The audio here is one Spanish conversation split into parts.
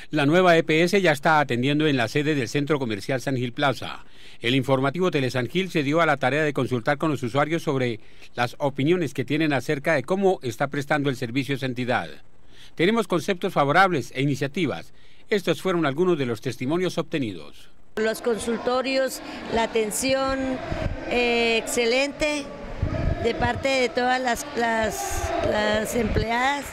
La nueva EPS ya está atendiendo en la sede del Centro Comercial San Gil Plaza. El informativo Telesan Gil se dio a la tarea de consultar con los usuarios sobre las opiniones que tienen acerca de cómo está prestando el servicio esa entidad. Tenemos conceptos favorables e iniciativas. Estos fueron algunos de los testimonios obtenidos. Los consultorios, la atención excelente de parte de todas las empleadas.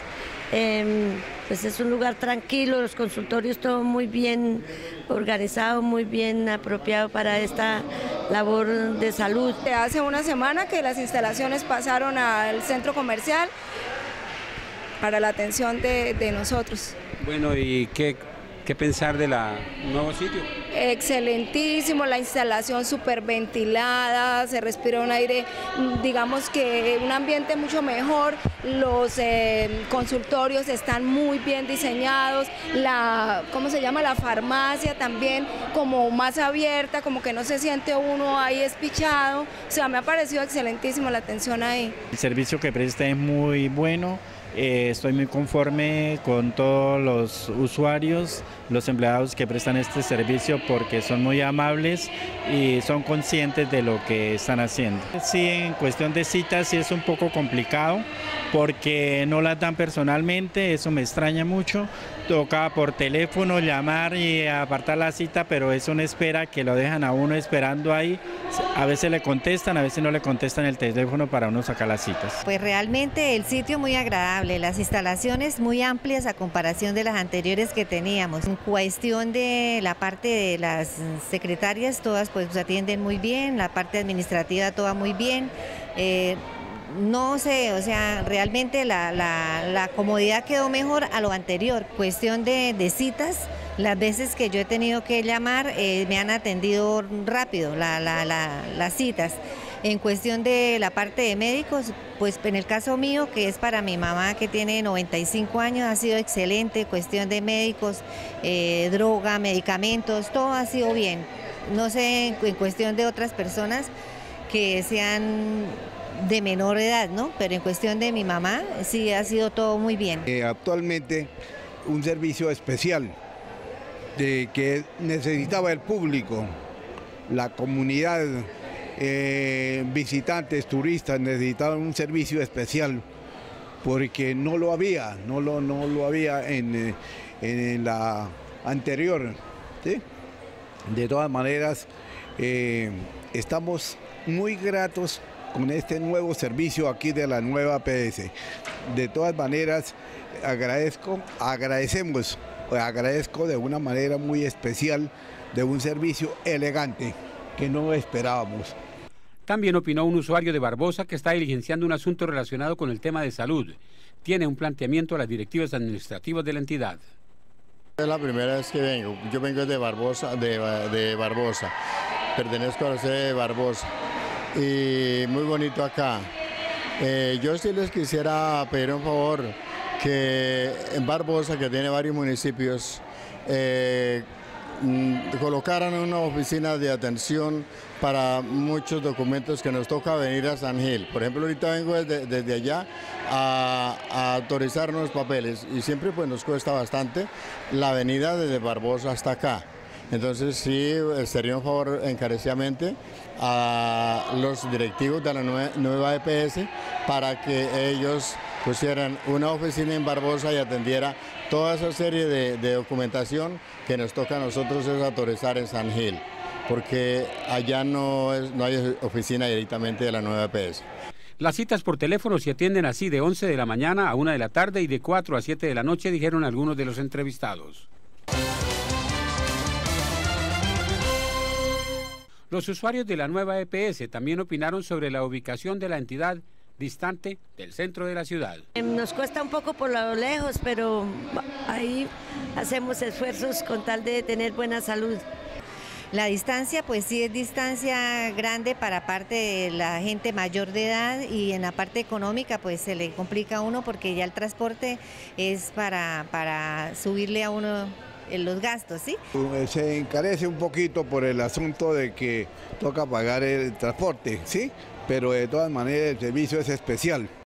Pues es un lugar tranquilo, los consultorios todo muy bien organizado, muy bien apropiado para esta labor de salud. Hace una semana que las instalaciones pasaron al centro comercial para la atención de nosotros. Bueno, ¿y qué pensar del nuevo sitio? Excelentísimo, la instalación súper ventilada, se respira un aire, digamos que un ambiente mucho mejor, los consultorios están muy bien diseñados, ¿cómo se llama? La farmacia también como más abierta, como que no se siente uno ahí espichado, o sea, me ha parecido excelentísimo la atención ahí. El servicio que presta es muy bueno. Estoy muy conforme con todos los usuarios, los empleados que prestan este servicio porque son muy amables y son conscientes de lo que están haciendo. Sí, en cuestión de citas sí es un poco complicado porque no las dan personalmente, eso me extraña mucho. Toca por teléfono llamar y apartar la cita, pero es una espera que lo dejan a uno esperando ahí. A veces le contestan, a veces no le contestan el teléfono para uno sacar las citas. Pues realmente el sitio muy agradable, las instalaciones muy amplias a comparación de las anteriores que teníamos. En cuestión de la parte de las secretarias, todas pues atienden muy bien, la parte administrativa toda muy bien. No sé, o sea, realmente la comodidad quedó mejor a lo anterior. Cuestión de citas, las veces que yo he tenido que llamar me han atendido rápido las citas. En cuestión de la parte de médicos, pues en el caso mío, que es para mi mamá que tiene 95 años, ha sido excelente. Cuestión de médicos, droga, medicamentos, todo ha sido bien. No sé, en cuestión de otras personas que sean de menor edad, ¿no? Pero en cuestión de mi mamá, sí ha sido todo muy bien. Actualmente un servicio especial que necesitaba el público, la comunidad, visitantes, turistas, necesitaban un servicio especial porque no lo había en la anterior, ¿sí? De todas maneras, estamos muy gratos con este nuevo servicio aquí de la nueva EPS. De todas maneras, agradezco de una manera muy especial de un servicio elegante que no esperábamos. También opinó un usuario de Barbosa que está diligenciando un asunto relacionado con el tema de salud. Tiene un planteamiento a las directivas administrativas de la entidad. Es la primera vez que vengo. Yo vengo de Barbosa, pertenezco a la sede de Barbosa. Y muy bonito acá. Yo sí les quisiera pedir un favor, que en Barbosa, que tiene varios municipios, colocaran una oficina de atención para muchos documentos que nos toca venir a San Gil. Por ejemplo, ahorita vengo desde allá a autorizar unos papeles y siempre pues nos cuesta bastante la venida desde Barbosa hasta acá. Entonces sí, sería un favor encarecidamente a los directivos de la nueva EPS para que ellos pusieran una oficina en Barbosa y atendiera toda esa serie de documentación que nos toca a nosotros es autorizar en San Gil, porque allá no hay oficina directamente de la nueva EPS. Las citas por teléfono se atienden así de 11 de la mañana a 1 de la tarde y de 4 a 7 de la noche, dijeron algunos de los entrevistados. Los usuarios de la nueva EPS también opinaron sobre la ubicación de la entidad distante del centro de la ciudad. Nos cuesta un poco por lo lejos, pero ahí hacemos esfuerzos con tal de tener buena salud. La distancia, pues sí es distancia grande para parte de la gente mayor de edad y en la parte económica pues se le complica a uno porque ya el transporte es para subirle a uno los gastos, ¿sí? Se encarece un poquito por el asunto de que toca pagar el transporte, ¿sí? Pero de todas maneras el servicio es especial.